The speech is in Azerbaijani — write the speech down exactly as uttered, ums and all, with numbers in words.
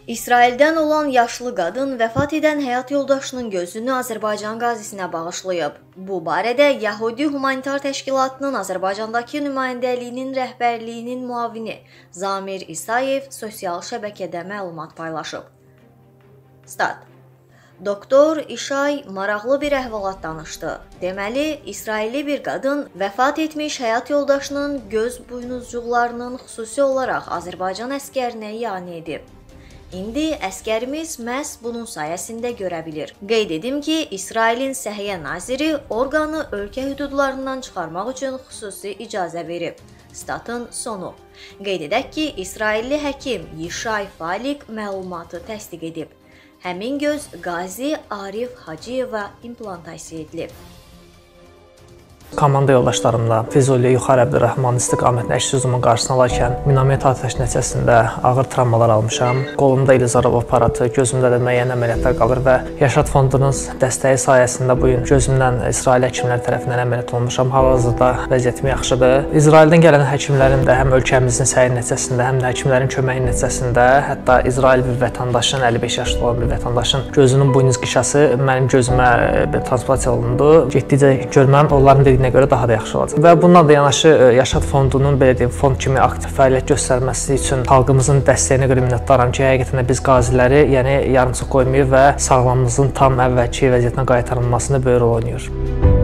İsraildən olan yaşlı qadın vəfat edən həyat yoldaşının gözünü Azərbaycan qazisinə bağışlayıb. Bu barədə Yəhudi Humanitar Təşkilatının Azərbaycandakı nümayəndəliyinin rəhbərliyinin müavini Zamir İsayev sosial şəbəkədə məlumat paylaşıb. Stat. Doktor İşay maraqlı bir əhvalat danışdı. Deməli, İsrailli bir qadın vəfat etmiş həyat yoldaşının göz buynuzcuqlarının xüsusi olaraq Azərbaycan əskərinə ianə edib. İndi əskərimiz məhz bunun sayəsində görə bilir. Qeyd edim ki, İsrailin Səhiyyə naziri orqanı ölkə hüdudlarından çıxarmaq üçün xüsusi icazə verib. Statın sonu. Qeyd edək ki, İsrailli həkim Yişay Falik məlumatı təsdiq edib. Həmin göz Qazi Arif Hacıyeva implantasiya edilib. Komanda yoldaşlarımla Füzuli Yuxarı Əbdürrəhman istiqamətində əks hücumun qarşısını alarkən minamet atəş nəticəsində ağır travmalar almışam. Qolumda İlizarov aparatı, gözümdə də müəyyən əməliyyatlar qalır və Yaşad Fondunun dəstəyi sayəsində bu gün gözümdən İsrail həkimləri tərəfindən əməliyyat olmuşam. Hal-hazırda vəziyyətim yaxşıdır. İsraildən gələn həkimlərin də həm ölkəmizin səyi nəticəsində, həm də həkimlərin köməyi nəticəsində, hətta İsrail bir vətəndaşın, əlli beş yaşlı olan bir vətəndaşın gözünün buynuz qişası mənim gözümə transplasiya olundu. Getdikcə görməm onların dediyinə görə daha da yaxşı olacaq. Və bununla da yanaşı Yaşad Fondunun belə deyim, fond kimi aktiv fəaliyyət göstərməsi üçün xalqımızın dəstəyinə görə minnətdaram ki, həqiqətən də biz qaziləri, yəni yarımçıq qoymayıb və sağlamlığımızın tam əvvəlki vəziyyətinə qaytarılmasında böyük rol oynayır.